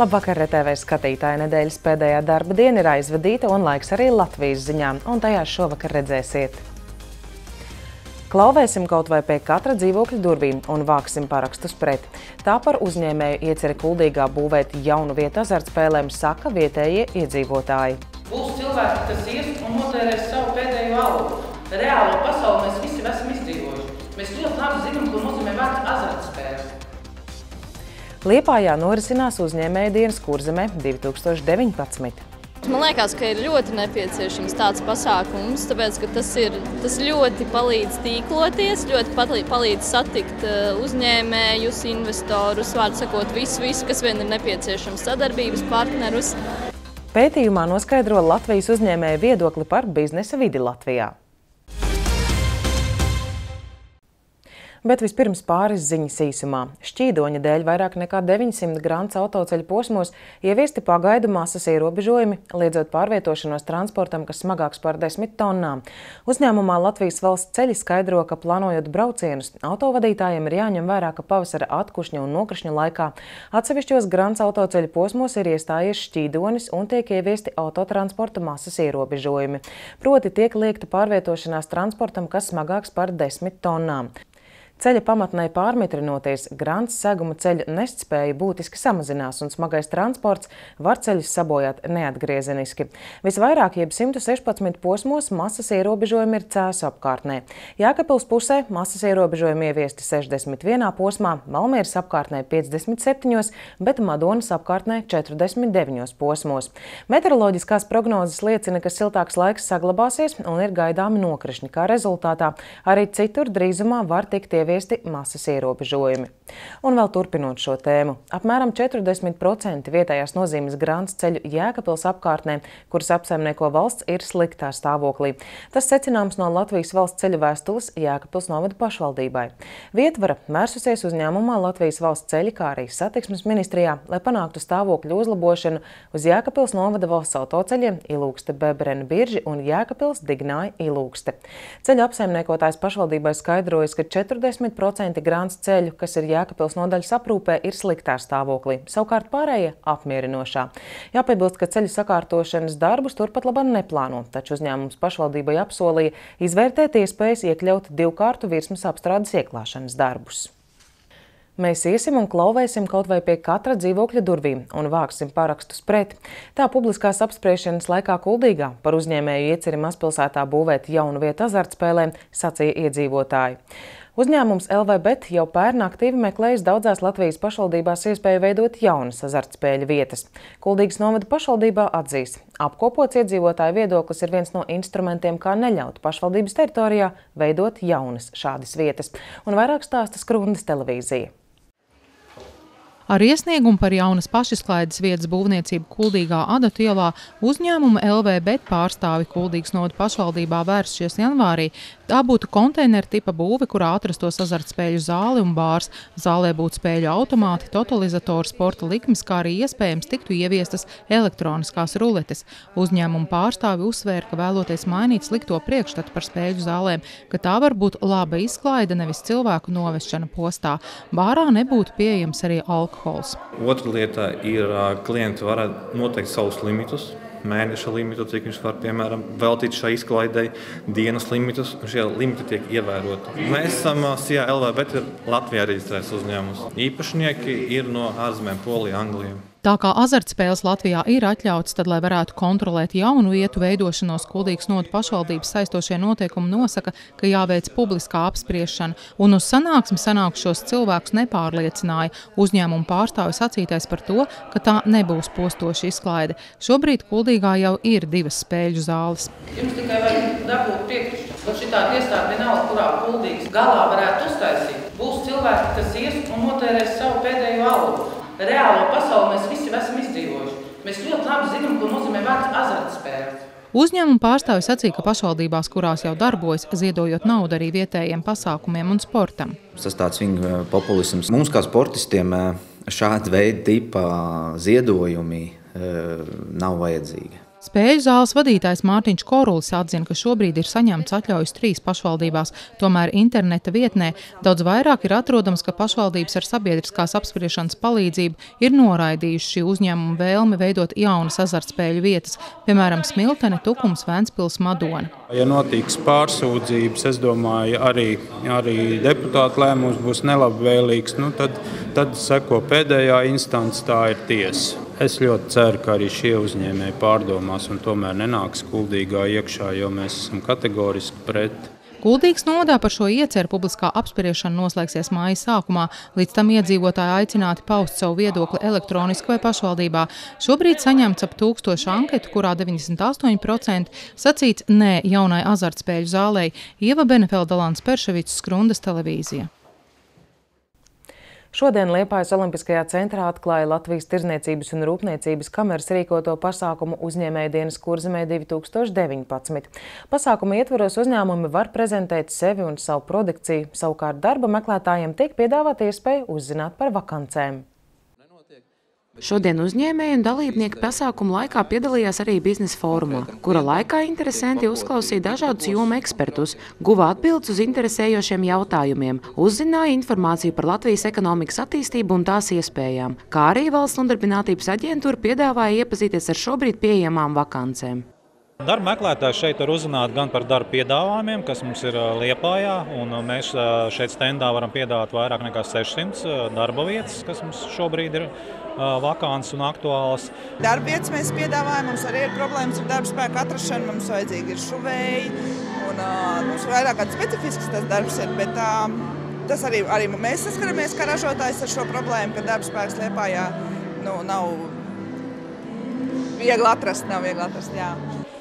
Labvakar, RTV skatītāji! Nedēļas pēdējā darba diena ir aizvadīta un laiks arī Latvijas ziņām, un tajās šovakar redzēsiet. Klauvēsim kaut vai pie katra dzīvokļa durvīm un vāksim parakstus pret. Tā par uzņēmēju ieceri Kuldīgā būvēt jaunu vietu azartspēlēm saka vietējie iedzīvotāji. Būs cilvēki, kas ies un notērēs savu pēdējo algu. Reālo pasauli mēs visi esam izdzīvojuši. Mēs ļoti labi zinām, ko nozīmē vārds azartspēle. Liepājā norisinās uzņēmēju dienas Kurzemē 2019. Man liekas, ka ir ļoti nepieciešams tāds pasākums, tāpēc, ka tas ļoti palīdz tīkloties, ļoti palīdz satikt uzņēmējus, investorus, vārdu sakot, visu, kas vien ir nepieciešams, sadarbības partnerus. Pētījumā noskaidro Latvijas uzņēmēju viedokli par biznesa vidi Latvijā. Bet vispirms pāris ziņas īsumā. Šķīdoņa dēļ vairāk nekā 900 Grants autoceļu posmos ieviesti pagaidu masas ierobežojumi, liedzot pārvietošanos transportam, kas smagāks par 10 tonnām. Uzņēmumā Latvijas valsts ceļi skaidro, ka plānojot braucienus, autovadītājiem ir jāņem vērā, ka pavasara atkrušņa un nokrišņa laikā atsevišķos Grants autoceļu posmos ir iestājies šķīdonis un tiek ieviesti autotransporta masas ierobežojumi. Proti tiek liekta pārvietošanās transportam, kas smagāks par 10 tonnām. Ceļa pamatnei pārmitrinoties, Grants seguma ceļu nestspēja būtiski samazinās un smagais transports var ceļus sabojāt neatgriezeniski. Visvairāk, jeb 116 posmos, masas ierobežojumi ir Cēsu apkārtnē. Jēkabpils pusē masas ierobežojumi ieviesti 61 posmā, Valmieras apkārtnē 57, bet Madonas apkārtnē 49 posmos. Meteoroloģiskās prognozes liecina, ka siltāks laiks saglabāsies un ir gaidāmi nokrišņi, kā rezultātā arī citur drīzumā var tikt ieviesti masas ierobežojumi. Un vēl turpinot šo tēmu, apmēram 40% vietējās nozīmes Grants ceļu Jēkabpils apkārtnē, kuras apsaimnieko valsts, ir sliktā stāvoklī. Tas secināms no Latvijas valsts ceļu vēstules Jēkabpils novada pašvaldībai. Vietvara vērsusies uzņēmumā Latvijas valsts ceļi, kā arī satiksmes ministrijā, lai panāktu stāvokļu uzlabošanu uz Jēkabpils novada valsts autoceļiem Ilūkste Bebrena Birži un Jēkabpils Dignāja Ilūkste. Ceļu apsaimniekotājs pašvaldībai skaidrojas, ka 40% Grants ceļu, kas ir Jēkabpils nodaļas aprūpē, ir sliktā stāvoklī, savukārt pārējie apmierinošā. Jāpiebilst, ka ceļu sakārtošanas darbus turpat labāk neplāno, taču uzņēmums pašvaldībai apsolīja izvērtēt iespējas iekļaut divkārtu virsmas apstrādes ieklāšanas darbus. Mēs iesim un klauvēsim kaut vai pie katra dzīvokļa durvīm un vāksim parakstus pret. Tā publiskās apspriešanas laikā Kuldīgā par uzņēmēju ieceri mazpilsētā būvēt jaunu vietu azartspēlēm sacīja iedzīvotāji. Uzņēmums LVBet jau pērn aktīvi meklējis daudzās Latvijas pašvaldībās iespēju veidot jaunas azartspēļu vietas. Kuldīgas novada pašvaldībā atzīst, apkopots iedzīvotāju viedoklis ir viens no instrumentiem, kā neļaut pašvaldības teritorijā veidot jaunas šādas vietas. Un vairāk stāsta Skrundas televīzija. Ar iesniegumu par jaunas pašizklaides vietas būvniecību Kuldīgā Adatu ielā uzņēmuma LVBet pārstāvi Kuldīgas novada pašvaldībā vērsušies janvārī. Tā būtu konteineru tipa būve, kurā atrastos azartspēļu zāli un bārs. Zālē būtu spēļu automāti, totalizatori, sporta likmes, kā arī iespējams tiktu ieviestas elektroniskās ruletes. Uzņēmuma pārstāvi uzsvēra, ka vēloties mainīt slikto priekšstatu par spēļu zālēm, ka tā var būt laba izklaide, nevis cilvēku novešana postā. Bārā nebūtu pieejams arī alkohols. Otra lieta ir, klienti varētu noteikt savus limitus. Mēneša limitu, cik viņš var, piemēram, veltīt šai izklaidei, dienas limitus, un šie limiti tiek ievēroti. Mēs esam SIA LVBet ir Latvijā reģistrēts uzņēmums. Īpašnieki ir no ārzemēm, Polija, Anglija. Tā kā azartspēles Latvijā ir atļautas, tad, lai varētu kontrolēt jaunu vietu veidošanos, Kuldīgas novada pašvaldības saistošie noteikumi nosaka, ka jāveic publiskā apspriešana, un uz sanāksmi sanākušos cilvēkus nepārliecināja uzņēmuma pārstāvis sacītais par to, ka tā nebūs postoša izklaide. Šobrīd Kuldīgā jau ir 2 spēļu zāles. Jums tikai vajag dabūt piekrišanu, ka šitāda iestāde vienalga, kurā Kuldīgas galā varētu uztaisīt. Būs cilvēki, kas ies un notērēs savu pēdējo algu. Reālo pasauli mēs visi esam izdzīvojuši. Mēs ļoti labi zinām, ko nozīmē vārds azartspēle. Uzņēmuma pārstāvis sacīja, ka pašvaldībās, kurās jau darbojas, ziedojot naudu arī vietējiem pasākumiem un sportam. Tas tāds viņa populisms. Mums kā sportistiem šāda veida tipa ziedojumi nav vajadzīgi. Spēļu zāles vadītājs Mārtiņš Korulis atzina, ka šobrīd ir saņemts atļaujas 3 pašvaldībās, tomēr interneta vietnē daudz vairāk ir atrodams, ka pašvaldības ar sabiedriskās apspriešanas palīdzību ir noraidījuši šī uzņēmuma vēlmi veidot jaunas azartspēļu vietas, piemēram, Smiltene, Tukums, Ventspils, Madona. Ja notiks pārsūdzības, es domāju, arī deputātu lēmums būs nelabvēlīgs, tad seko pēdējā instance, tā ir tiesa. Es ļoti ceru, ka arī šie uzņēmēji pārdomās un tomēr nenāks Kuldīgā iekšā, jo mēs esam kategoriski pret. Kuldīgas novadā par šo ieceru publiskā apspriešana noslēgsies māja sākumā. Līdz tam iedzīvotāji aicināti paust savu viedokli elektroniski vai pašvaldībā. Šobrīd saņemts ap 1000 anketu, kurā 98% sacīts nē jaunai azartspēļu zālei. Ieva Benefelda, Alans Perševics, Skrundas televīzija. Šodien Liepājas Olimpiskajā centrā atklāja Latvijas Tirdzniecības un Rūpniecības kameras rīkoto pasākumu Uzņēmēju dienas Kurzemē 2019. Pasākuma ietvaros uzņēmumi var prezentēt sevi un savu produkciju, savukārt darba meklētājiem tiek piedāvāta iespēja uzzināt par vakancēm. Šodien uzņēmēji un dalībnieki pasākumu laikā piedalījās arī biznesa fórumā, kura laikā interesanti uzklausīja dažādus jomu ekspertus, guva atbildes uz interesējošiem jautājumiem, uzzināja informāciju par Latvijas ekonomikas attīstību un tās iespējām, kā arī Valsts nodarbinātības aģentūra piedāvāja iepazīties ar šobrīd pieejamām vakancēm. Darba meklētāji šeit var uzzināt gan par darba piedāvājumiem, kas mums ir Liepājā, un mēs šeit stendā varam piedāvāt vairāk nekā 600 darba vietas, kas mums šobrīd ir vakants un aktuāls. Darba vietas mēs piedāvājam, mums arī ir problēmas ar darba spēku atrašanu, mums vajadzīgi ir šuvēji, un mums vairāk kāds specifisks tas darbs ir, bet tas arī mēs saskaramies kā ražotājs ar šo problēmu, ka darba spēks Liepājā nav viegli atrast, jā.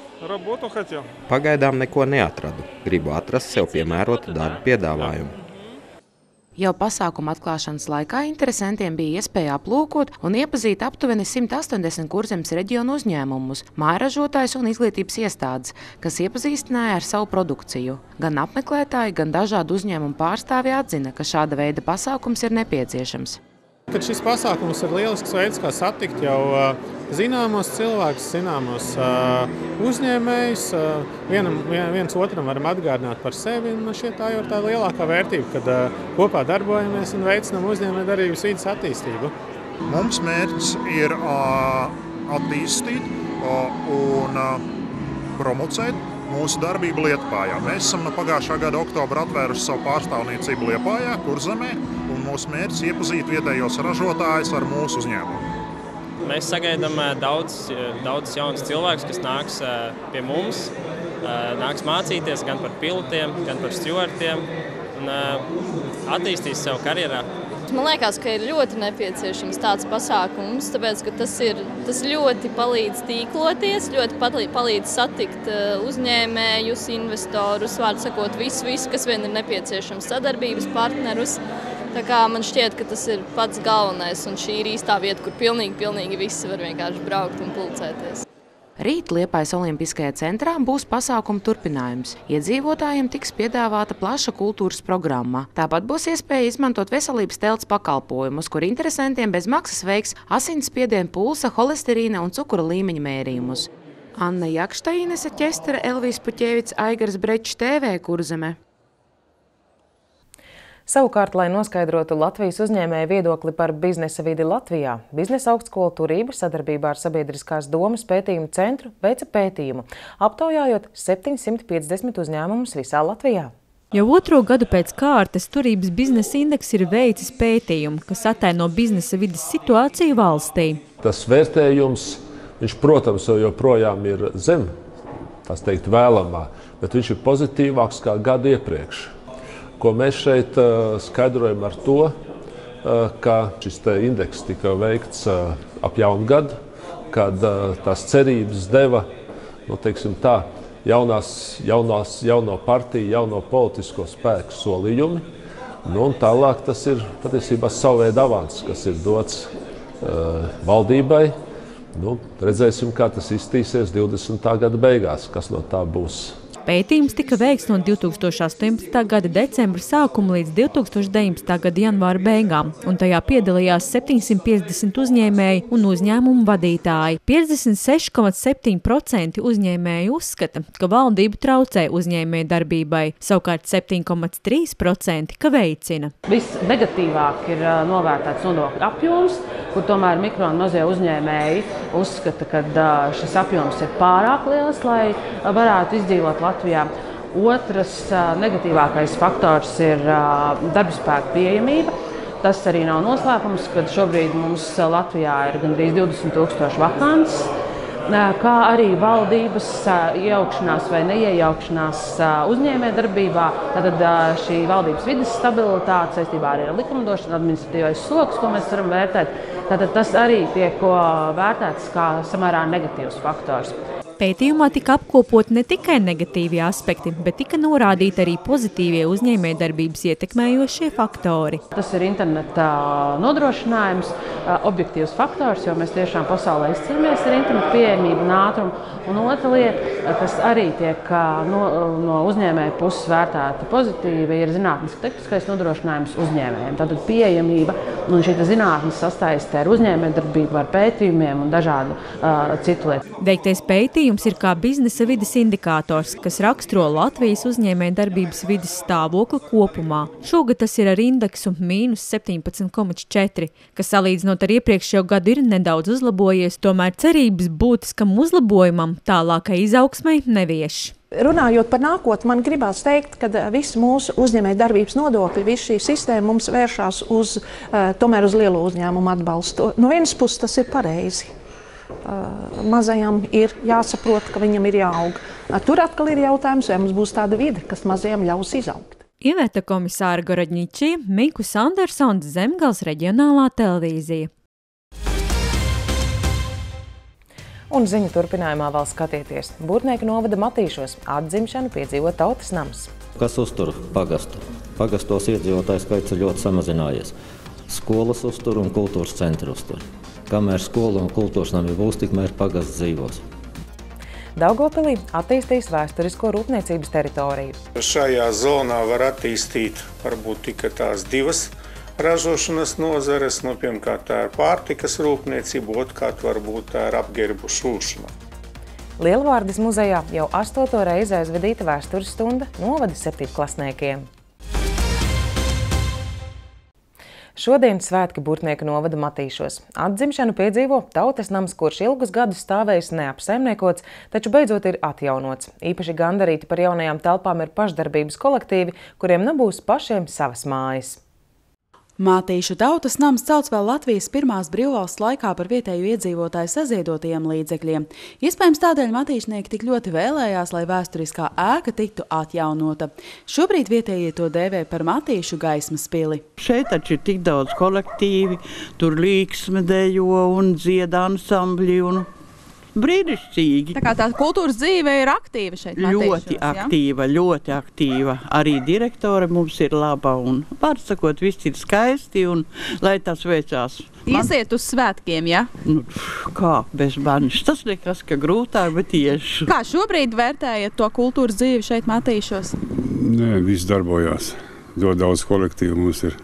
Pagaidām neko neatradu. Gribu atrast sev piemērotu darba piedāvājumu. Jau pasākuma atklāšanas laikā interesantiem bija iespēja aplūkot un iepazīt aptuveni 180 Kurzemes reģionu uzņēmumus, mājražotājus un izglītības iestādes, kas iepazīstināja ar savu produkciju. Gan apmeklētāji, gan dažādu uzņēmumu pārstāvji atzina, ka šāda veida pasākums ir nepieciešams. Kad šis pasākums ir lielisks veids, kā satikt jau zināmos cilvēkus, zināmos uzņēmējus, viens otram varam atgādināt par sevi, un šeit tā jau ir tā lielākā vērtība, kad kopā darbojamies un veicinām uzņēmējdarbības vides attīstību. Mums mērķis ir attīstīt un promocēt mūsu darbību Liepājā. Mēs esam no pagājušā gada oktobra atvēruši savu pārstāvniecību Liepājā, Kurzemē, un mūsu mērķis iepazīt vietējos ražotājus ar mūsu uzņēmumu. Mēs sagaidām daudz jaunus cilvēkus, kas nāks pie mums, nāks mācīties gan par pilotiem, gan par stjuartiem un attīstīs savu karjerā. Man liekas, ka ir ļoti nepieciešams tāds pasākums, tāpēc, ka tas ļoti palīdz tīkloties, ļoti palīdz satikt uzņēmējus, investorus, vārdu sakot, visu, kas vien ir nepieciešams, sadarbības partnerus. Tā kā man šķiet, ka tas ir pats galvenais, un šī ir īstā vieta, kur pilnīgi visi var vienkārši braukt un pulcēties. Rīt Liepājas Olimpiskajā centrā būs pasākuma turpinājums. Iedzīvotājiem tiks piedāvāta plaša kultūras programma. Tāpat būs iespēja izmantot veselības telts pakalpojumus, kur interesantiem bez maksas veiks asinsspiediena, pulsa, holesterīna un cukura līmeņa mērījumus. Anna Jakšta, Inese Ķestere, Elvijas Puķēvics, Aigars Brečs, TV Kurzeme. Savukārt, lai noskaidrotu Latvijas uzņēmēju viedokli par biznesa vidi Latvijā, Biznesa augstskola Turība sadarbībā ar Sabiedriskās domas pētījumu centru veica pētījumu, aptaujājot 750 uzņēmumus visā Latvijā. Jau otro gadu pēc kārtas Turības biznesa indeks ir veicis pētījumu, kas ataino biznesa vides situāciju valstī. Tas vērtējums, viņš, protams, joprojām ir zem, tās teikt, vēlamā, bet viņš ir pozitīvāks kā gadu iepriekš. Ko mēs šeit skaidrojam ar to, ka šis indeks tika veikts ap jaunu gadu, kad tās cerības deva, teiksim tā, jauno partiju, jauno politisko spēku solījumi. Un tālāk tas ir patiesībā savu veidu avans, kas ir dots valdībai. Redzēsim, kā tas iztīsies 20. gada beigās, kas no tā būs. Pētījums tika veikts no 2018. gada decembra sākuma līdz 2019. gada janvāra beigām, un tajā piedalījās 750 uzņēmēji un uzņēmumu vadītāji. 56,7% uzņēmēji uzskata, ka valdība traucē uzņēmēju darbībai, savukārt 7,3% ka veicina. Visnegatīvāk ir novērtēts nodokļu apjoms, kur tomēr mikro un mazie uzņēmēji uzskata, ka šis apjoms ir pārāk liels, lai varētu izdzīvot Latvijā. Otrs negatīvākais faktors ir darbspēka pieejamība. Tas arī nav noslēpums, kad šobrīd mums Latvijā ir gandrīz 20,000 vakants, kā arī valdības iejaukšanās vai neiejaukšanās uzņēmējdarbībā. Tātad šī valdības vides stabilitāte saistībā arī ar likumdošanu, administratīvais sloks, ko mēs varam vērtēt, tātad tas arī tiek vērtēts kā samērā negatīvs faktors. Pētījumā tika apkopot ne tikai negatīvie aspekti, bet tika norādīti arī pozitīvie uzņēmējdarbības ietekmējošie faktori. Tas ir interneta nodrošinājums, objektīvs faktors, jo mēs tiešām pasaulē izcīnāmies ar internetu pieejamību un ātrumu. Un otra lieta, kas arī tiek no uzņēmēja puses vērtēta pozitīvi, ir zinātnisko-tehniskais nodrošinājums uzņēmējiem. Tātad pieejamība un šī zinātnes sasaiste ar uzņēmējdarbību, ar pētījumiem un dažādu citu lietu. Veiktais pētījums ir kā biznesa vides indikators, kas raksturo Latvijas uzņēmējdarbības vides stāvokli kopumā. Šogad tas ir ar indeksu -17,4, kas salīdzinot ar iepriekšējo gadu ir nedaudz uzlabojies, tomēr cerības būtiskam uzlabojumam tālākai izaugsmei nevieš. Runājot par nākotni, man gribās teikt, ka visi mūsu uzņēmējdarbības nodokļi, visa šī sistēma mums vēršās tomēr uz lielo uzņēmumu atbalstu. No vienas puses tas ir pareizi. Mazajam ir jāsaprot, ka viņam ir jāaug. Tur atkal ir jautājums, vai mums būs tāda vide, kas mazajam ļaus izaugt. Iveta komisāra Gorodņičī, Mikus Andersons, Zemgales reģionālā televīzija. Un ziņu turpinājumā vēl skatieties. Burtnieku novada Matīšos atzimšanu piedzīvo tautas nams. Kas uztur pagastu? Pagastos iedzīvotāju skaits ir ļoti samazinājies. Skolas uztur un kultūras centri uztur. Kamēr skola un kultūras nami būs, tikmēr pagasts dzīvos. Daugavpilī attīstīs vēsturisko rūpniecības teritoriju. Šajā zonā var attīstīt varbūt tikai tās divas ražošanas nozares. Pirmkārt, tā ir pārtikas rūpniecība, otrkārt varbūt tā ir apģērbu šūšana. Lielvārdes muzejā jau 8. reizi aizvedīta vēstures stunda novada 7-klasniekiem. Šodien svētki Burtnieku novada Matīšos. Atzimšanu piedzīvo tautas nams, kurš ilgus gadus stāvējis neapsaimniekots, taču beidzot ir atjaunots. Īpaši gandarīti par jaunajām telpām ir pašdarbības kolektīvi, kuriem nebūs pašiem savas mājas. Mātīšu tautas nams celts vēl Latvijas pirmās brīvvalsts laikā par vietēju iedzīvotāju saziedotajiem līdzekļiem. Iespējams, tādēļ matīšnieki tik ļoti vēlējās, lai vēsturiskā ēka tiktu atjaunota. Šobrīd vietējie to dēvē par Matīšu gaismas pili. Šeit taču ir tik daudz kolektīvi, tur līksme dejo un dzieda ansambļi un brīnišķīgi. Tā kā tā kultūras dzīve ir aktīva šeit Matīšos, ļoti aktīva, ļoti aktīva. Arī direktore mums ir laba un, var sakot, viss ir skaisti un lai tas veicās. Iesiet uz svētkiem, ja? Nu, kā bez manis? Tas nekas, ka grūtāk, bet iešu. Kā šobrīd vērtējat to kultūras dzīvi šeit Matīšos? Nē, viss darbojās. Ļoti daudz kolektīvu mums ir.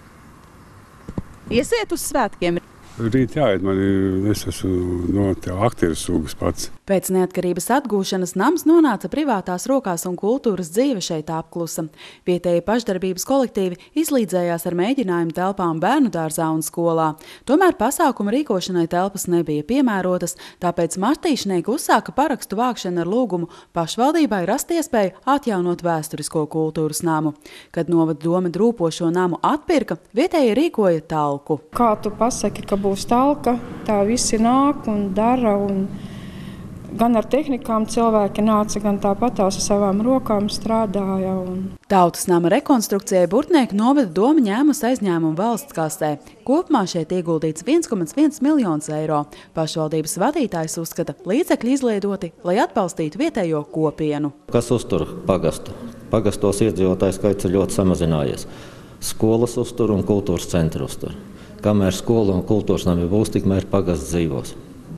Iesiet uz svētkiem? Rīt jāiet, es esmu no aktieru sūgas pats. Pēc neatkarības atgūšanas nams nonāca privātās rokās un kultūras dzīve šeit apklusa. Vietēji pašdarbības kolektīvi izlīdzējās ar mēģinājumu telpām bērnu dārzā un skolā. Tomēr pasākuma rīkošanai telpas nebija piemērotas, tāpēc matīšnieki uzsāka parakstu vākšanu ar lūgumu pašvaldībai rast iespēju atjaunot vēsturisko kultūras namu. Kad novada doma drūpošo namu atpirka, vietēji rīkoja talku. Kā tu pasaki, ka būs talka, tā visi nāk un dara, un gan ar tehnikām cilvēki nāca, gan tāpatās ar savām rokām strādāja. Tautas nama rekonstrukcijai Burtnieku novada doma ņēmusi aizņēmumu valsts kasē. Kopumā šeit ieguldīts 1,1 miljonus eiro. Pašvaldības vadītājs uzskata, līdzekļi izlietoti, lai atbalstītu vietējo kopienu. Kas uztur pagastu? Pagastos iedzīvotāju skaits ir ļoti samazinājies. Skolas uztur un kultūras centri uztur. Kamēr skola un kultūras nami būs, tikmēr pagasts dzīvos.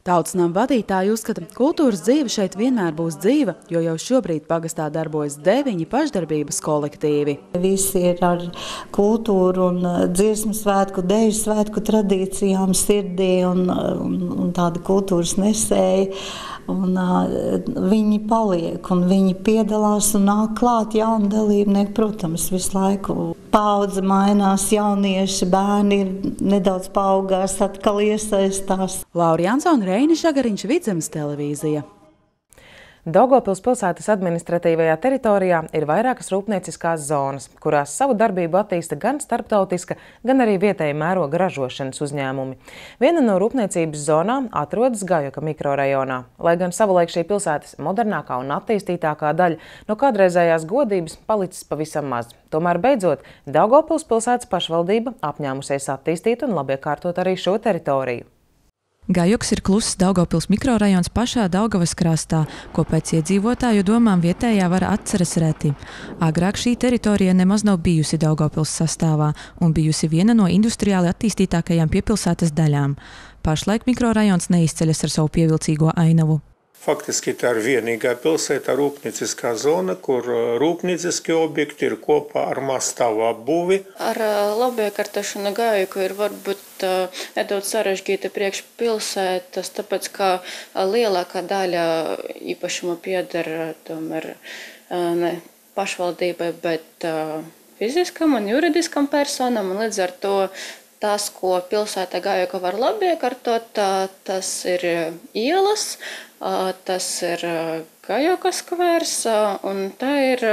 Tautsnama vadītāji uzskata, ka kultūras dzīve šeit vienmēr būs dzīva, jo jau šobrīd pagastā darbojas 9 pašdarbības kolektīvi. Visi ir ar kultūru un dziesmu svētku, deju svētku tradīcijām sirdī un tādi kultūras nesēji. Un, viņi paliek un viņi piedalās un nāk klāt jauni dalībnieki. Protams, visu laiku paudze mainās, jaunieši, bērni ir nedaudz paaugās, atkal iesaistās. Laura Jansone, Reinis Žagariņš, Vidzemes televīzija. Daugavpils pilsētas administratīvajā teritorijā ir vairākas rūpnieciskās zonas, kurās savu darbību attīsta gan starptautiska, gan arī vietēja mēroga ražošanas uzņēmumi. Viena no rūpniecības zonām atrodas Gajoka mikrorajonā. Lai gan savulaik šī pilsētas modernākā un attīstītākā daļa no kādreizējās godības palicis pavisam maz. Tomēr beidzot Daugavpils pilsētas pašvaldība apņēmusies attīstīt un labiekārtot arī šo teritoriju. Gajoks ir kluss Daugavpils mikrorajons pašā Daugavas krastā, ko pēc iedzīvotāju domām vietējā vara atceras reti. Agrāk šī teritorija nemaz nav bijusi Daugavpils sastāvā un bijusi viena no industriāli attīstītākajām piepilsētas daļām. Pašlaik mikrorajons neizceļas ar savu pievilcīgo ainavu. Faktiski tā ir vienīgā pilsētā rūpnieciskā zona, kur rūpnieciskie objekti ir kopā ar mazstāvu apbūvi. Ar labiekārtošanu Gajoku ir varbūt nedaudz sarežģīta priekš pilsētas, tāpēc ka lielākā daļa īpašumu pieder tomēr ne pašvaldībai, bet fiziskam un juridiskam personam, un līdz ar to tas, ko pilsētā Gajoka var labiekārtot, tas ir ielas, tas ir Gajokas skvērs un tā ir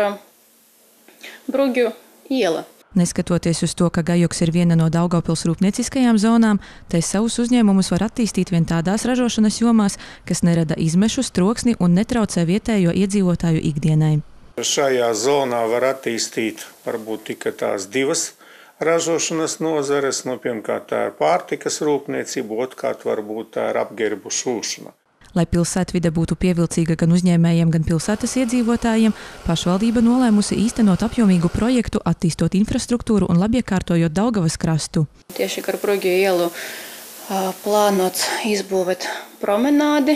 Brugju iela. Neskatoties uz to, ka Gajoks ir viena no Daugavpils rūpnieciskajām zonām, te savus uzņēmumus var attīstīt vien tādās ražošanas jomās, kas nerada izmešus, troksni un netraucē vietējo iedzīvotāju ikdienai. Šajā zonā var attīstīt varbūt tikai tās divas ražošanas nozares, pirmkārt tā ir pārtikas rūpniecība, otrkārt varbūt tā ir apģērbu šūšana. Lai pilsētvide būtu pievilcīga gan uzņēmējiem, gan pilsētas iedzīvotājiem, pašvaldība nolēmusi īstenot apjomīgu projektu, attīstot infrastruktūru un labiekārtojot Daugavas krastu. Tieši gar Brugju ielu plānots izbūvēt promenādi,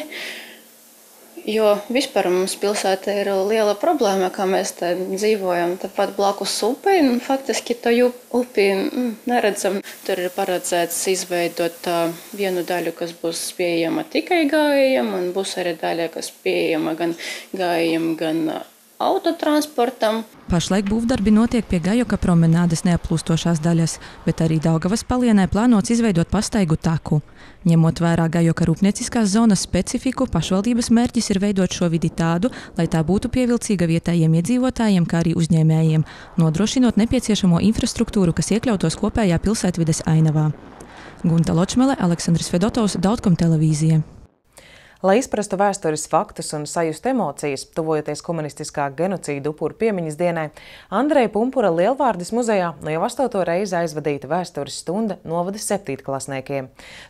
jo vispār mums pilsētā ir liela problēma, kā mēs te dzīvojam tepat blakus upei, un faktiski to upi neredzam. Tur ir paredzēts izveidot vienu daļu, kas būs pieejama tikai gājējiem, un būs arī daļa, kas pieejama gan gājējiem, gan autotransportam. Pašlaik būvdarbi notiek pie Gajoka promenādes neaplūstošās daļas, bet arī Daugavas palienē plānots izveidot pastaigu taku. Ņemot vērā Gajoka rūpnieciskās zonas specifiku, pašvaldības mērķis ir veidot šo vidi tādu, lai tā būtu pievilcīga vietējiem iedzīvotājiem, kā arī uzņēmējiem, nodrošinot nepieciešamo infrastruktūru, kas iekļautos kopējā pilsētvides ainavā. Gunta Ločmele, Aleksandrs Fedotovs, Daugavpils televīzija. Lai izprastu vēstures faktus un sajustu emocijas, tuvojoties komunistiskā genocīda upuru piemiņas dienai, Andreja Pumpura Lielvārdes muzejā jau 8. reizi aizvadīta vēstures stunda novada 7. klasniekiem.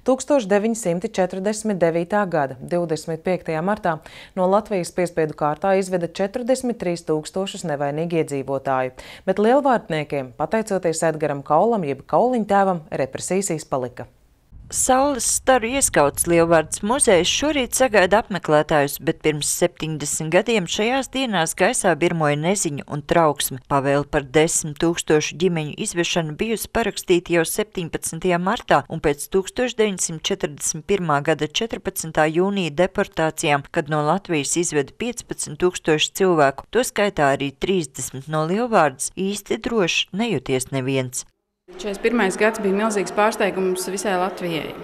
1949. gada 25. martā no Latvijas piespiedu kārtā izveda 43 000 nevainīgi iedzīvotāju, bet lielvārdniekiem, pateicoties Edgaram Kaulam jeb Kauliņtēvam, represijas izpalika. Saules staru ieskauts Lielvārdes muzejs šorīt sagaida apmeklētājus, bet pirms 70 gadiem šajās dienās gaisā birmoja neziņa un trauksme. Pavēle par 10 000 ģimeņu izvešanu bijusi parakstīta jau 17. martā un pēc 1941. gada 14. jūnija deportācijām, kad no Latvijas izveda 15 000 cilvēku, to skaitā arī 30 no Lielvārdes, īsti droši nejūties neviens. 41. gads bija milzīgs pārsteigums visai Latvijai.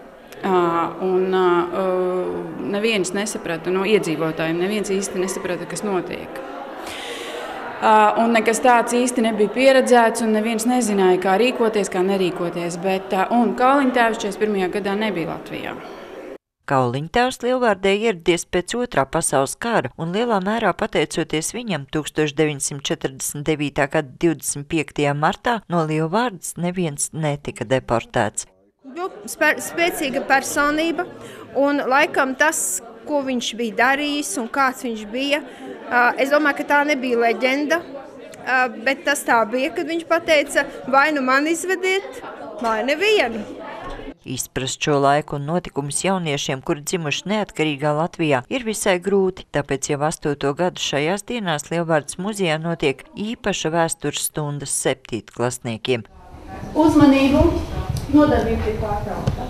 Neviens nesaprata no iedzīvotājiem, neviens īsti nesaprata, kas notiek. Un nekas tāds īsti nebija pieredzēts, un neviens nezināja, kā rīkoties, kā nerīkoties. Un Kauliņtēvs 41. gadā nebija Latvijā. Kauliņtēvs Lielvārdē ieradies pēc Otrā pasaules kara, un lielā mērā pateicoties viņam 1949. gada 25. martā no Lielvārdes neviens netika deportēts. Spēcīga personība, un laikam tas, ko viņš bija darījis un kāds viņš bija, es domāju, ka tā nebija leģenda, bet tas tā bija, kad viņš pateica, vai nu man izvediet, vai nevienu. Izprast šo laiku un notikumus jauniešiem, kuri dzimuši neatkarīgā Latvijā, ir visai grūti, tāpēc jau 8. gadu šajās dienās Lielvārdes muzejā notiek īpaša vēstures stundas 7. klasniekiem. Uzmanību! Nodarbība tiek pārtraukta.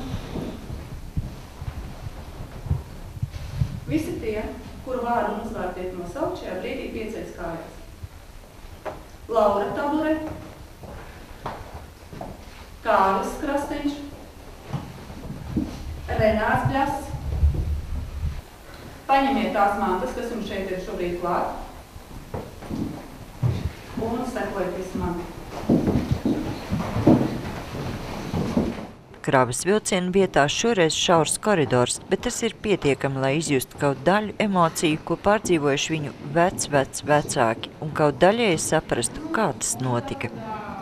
Visi tie, kuru vārdu un uzvārdu tiek nosaukt, šajā brīdī pieceļas kājās. Laura Tablere, Kārlis Krasteņš, Renārs Bļass. Paņemiet tās mantas, kas jums šeit ir šobrīd klāt, un sekojiet visi mani. Kravas vilciena vietā šoreiz šaurs koridors, bet tas ir pietiekami, lai izjustu kaut daļu emociju, ko pārdzīvojuši viņu vecāki, un kaut daļai saprastu, kā tas notika.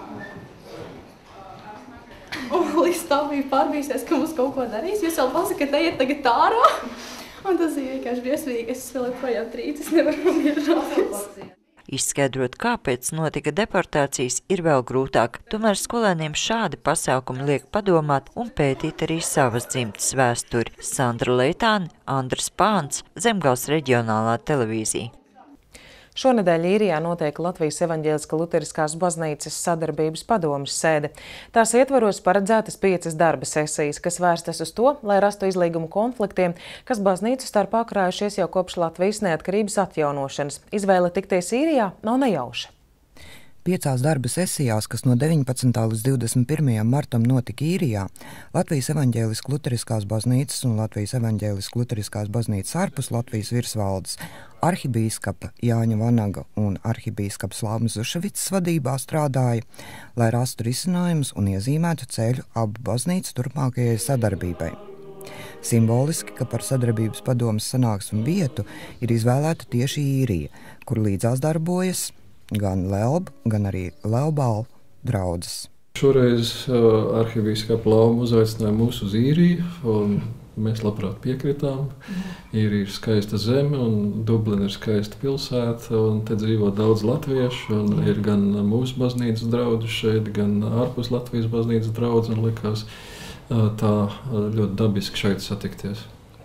Līdz tā bija pārbīsies, ka mums kaut ko darīs. Jūs vēl pasakat, ejiet tagad ārā. Un tas ir vienkārši briesmīgi. Es vēl joprojām trītas nevaru mierināties. Izskaidrot, kāpēc notika deportācijas, ir vēl grūtāk. Tomēr skolēniem šādi pasākumi liek padomāt un pētīt arī savas dzimtes vēsturi. Sandra Leitāne, Andris Pāns, Zemgales reģionālā televīzija. Šonedēļ Īrijā notiek Latvijas Evaņģēliskās Luteriskās baznīcas sadarbības padomes sēde. Tās ietvaros paredzētas 5 darba sesijas, kas vērstas uz to, lai rastu izlīgumu konfliktiem, kas baznīcu starpā krājušies jau kopš Latvijas neatkarības atjaunošanas. Izvēle tikties Īrijā nav nejauša. 5 darba sesijās, kas no 19. līdz 21. martam notika Īrijā, Latvijas Evaņģēliskās Luteriskās baznīcas un Latvijas Evaņģēliskās Luteriskās baznīcas ārpus Latvijas virsvaldes arhibīskapa Jāņa Vanaga un arhibīskaps Lāmas Zuševicas vadībā strādāja, lai rastu risinājumus un iezīmētu ceļu abu baznīcu turpmākajai sadarbībai. Simboliski, ka par sadarbības padomes sanāksmu vietu ir izvēlēta tieši Īrija, kur līdzās darbojas gan Leoba, gan arī Leobālu draudzes. Šoreiz arhibīskapa Lauma uzaicināja mūs uz Īriju, un mēs labprāt piekritām. Īrija ir skaista zeme, un Dublina ir skaista pilsēta, un te dzīvo daudz latviešu, un ir gan mūsu baznīcas draudži šeit, gan ārpus Latvijas baznīcas draudzi, un likās tā ļoti dabiski šeit satikties.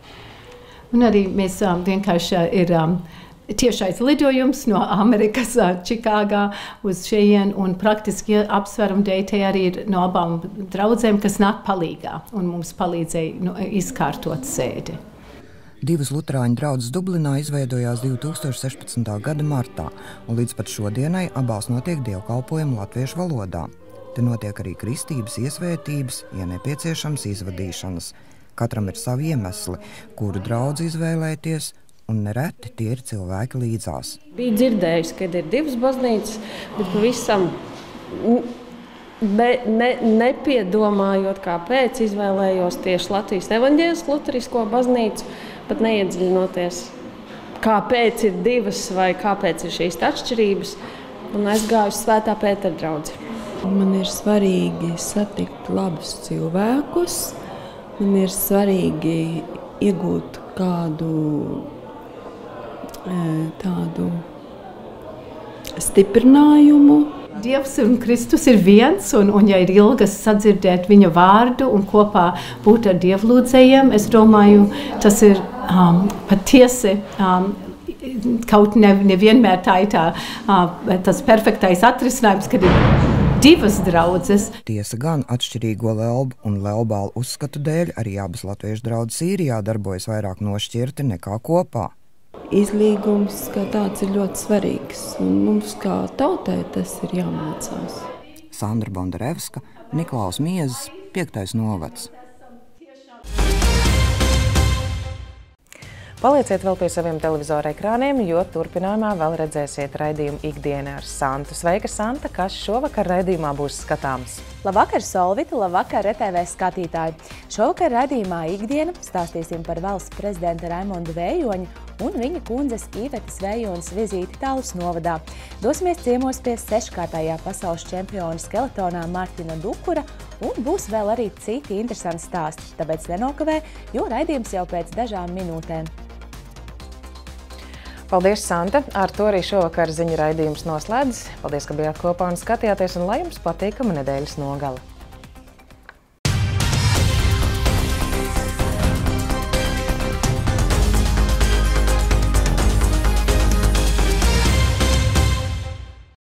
Un arī mēs vienkārši ir tiešais lidojums no Amerikas, Čikāgā uz šejien, un praktiski apsverumu dēļ te arī ir no abām draudzēm, kas nāk palīgā, un mums palīdzēja izkārtot sēdi. 2 luterāņu draudzes Dublinā izveidojās 2016. gada martā, un līdz pat šodienai abās notiek dievkalpojumi latviešu valodā. Te notiek arī kristības, iesvētības, ja nepieciešams izvadīšanas. Katram ir savi iemesli, kuru draudzi izvēlēties, un nereti tie ir cilvēki līdzās. Bija dzirdējusi, ka ir 2 baznīcas, bet pavisam nepiedomājot, kāpēc izvēlējos tieši Latvijas Evaņģēliskās Luterisko baznīcu, pat neiedziļinoties, kāpēc ir 2 vai kāpēc ir šīs atšķirības, un aizgāju uz Svētā Pētera draudzi. Man ir svarīgi satikt labus cilvēkus, man ir svarīgi iegūt kādu tādu stiprinājumu. Dievs un Kristus ir viens, un ja ir ilgas sadzirdēt viņa vārdu un kopā būt ar dievlūdzējiem, es domāju, tas ir patiesi kaut nevienmēr tā ir tas perfektais atrisinājums, kad ir 2 draudzes. Tiesa gan atšķirīgo Leobu un Leobālu uzskatu dēļ arī abas latviešu draudzes Īrijā darbojas vairāk nošķirti nekā kopā. Izlīgums kā tāds ir ļoti svarīgs, un mums kā tautai tas ir jāmācās. Sandra Bondarevska, Niklaus Miezes, 5. novads. Palieciet vēl pie saviem televizora ekrāniem, jo turpinājumā vēl redzēsiet raidījumu Ikdiena ar Santu. Sveika, Santa! Kas šovakar raidījumā būs skatāms? Labvakar, Solvita! Labvakar, RTV skatītāji! Šovakar raidījumā Ikdiena stāstīsim par valsts prezidenta Raimonda Vējoņa un viņa kundzes Īvetes Vējonas vizīti Talus novadā. Dosimies ciemos pie 6-kārtējā pasaules čempiona skeletonā Martina Dukura, un būs vēl arī citi interesanti stāsti. Tāpēc nenokavē, jo raidījums jau pēc dažām minūtēm. Paldies, Santa! Ar to arī šovakar ziņu raidījums noslēdzas. Paldies, ka bijāt kopā un skatījāties, un lai jums patīkama nedēļas nogale!